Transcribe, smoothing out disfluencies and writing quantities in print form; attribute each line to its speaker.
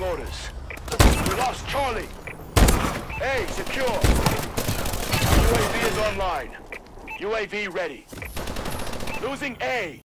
Speaker 1: orders. We lost Charlie. A secure. UAV is online. UAV ready. Losing A.